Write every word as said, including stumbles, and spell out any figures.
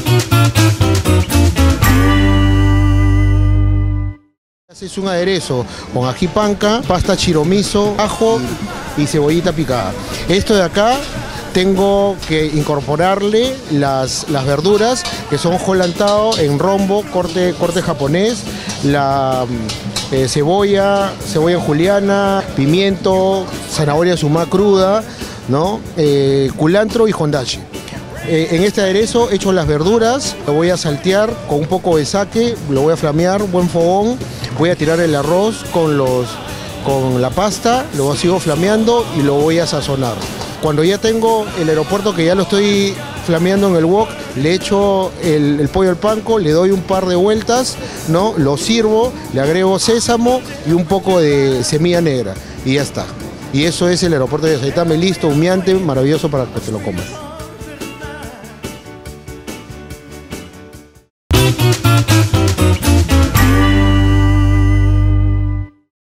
Es un aderezo con ají panca, pasta chiromiso, ajo y cebollita picada. Esto de acá tengo que incorporarle las, las verduras que son holantado en rombo, corte, corte japonés, la eh, cebolla, cebolla en juliana, pimiento, zanahoria sumá cruda, ¿no? Eh, culantro y hondashi. Eh, en este aderezo echo las verduras, lo voy a saltear con un poco de sake, lo voy a flamear, buen fogón, voy a tirar el arroz con, los, con la pasta, lo sigo flameando y lo voy a sazonar. Cuando ya tengo el aeropuerto que ya lo estoy flameando en el wok, le echo el, el pollo al panko, le doy un par de vueltas, ¿no? Lo sirvo, le agrego sésamo y un poco de semilla negra y ya está. Y eso es el aeropuerto de Yacyretá, listo, humeante, maravilloso para que te lo comas.